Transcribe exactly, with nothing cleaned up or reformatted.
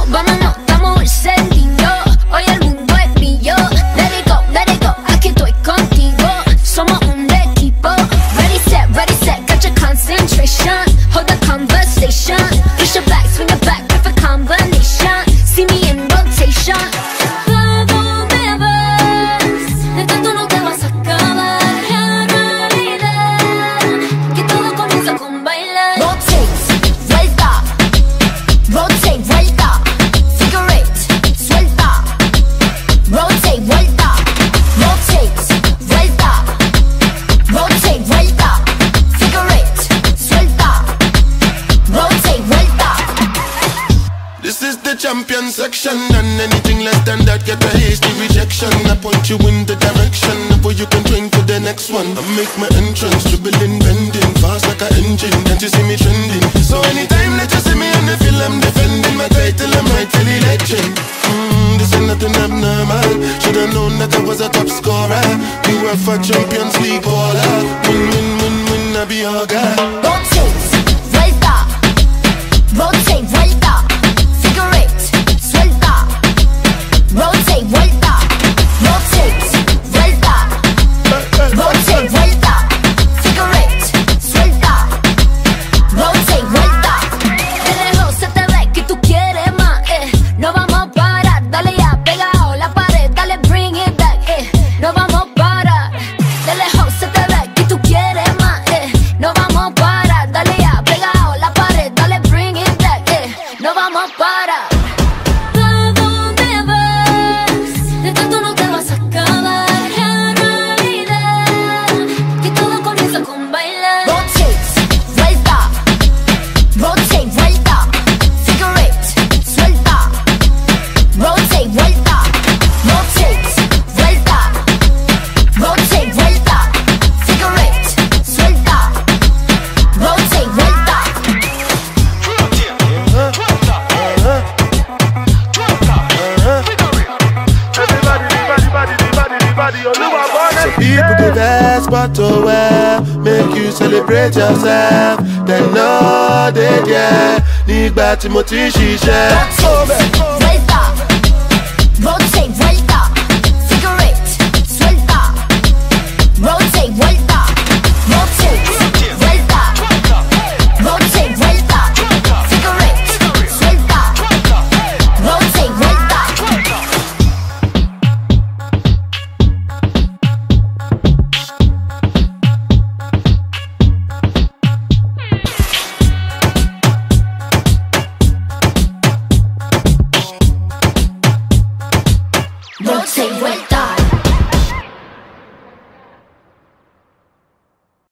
vámonos, estamos encendidos. Hoy el mundo es mío. Let it go, let it go, aquí estoy contigo. Somos un equipo. Ready, set, ready, set, got your concentration. Hold the conversation. Push your back, swing it back, perfect combination. See me in rotation. Champion section, and anything less than that get a hasty rejection. I point you in the direction where you can drink for the next one. I make my entrance, dribbling, bending, fast like an engine. Can't you see me trending? So anytime that you see me on the field, I'm defending my title, I'm rightfully legend. Mm, this ain't nothing abnormal. Should've known that I was a top scorer. We were for Champions League baller. Win, win, win, win, I be your guy. Rotate, vuelta, rotate, vuelta. Rotate, vuelta, rotate, vuelta, rotate, vuelta, figure eight, suelta, rotate, vuelta. De lejos se te ve que tú quieres más, eh. No vamos a parar, dale ya, pegado la pared, dale bring it back, eh. No vamos a parar, de lejos se te ve que tú quieres más, eh. No vamos a parar, dale ya, pegado la pared, dale bring it back, eh. No vamos a parar. But to wear, make you celebrate yourself. Then no, they yeah, nígbà tí mo ti ṣiṣẹ́. Vuelta, rotate, vuelta, figure eight, suelta, rotate, vuelta, rotate, vuelta, rotate, vuelta, figure eight, suelta, rotate, vuelta. Rotate, vuelta.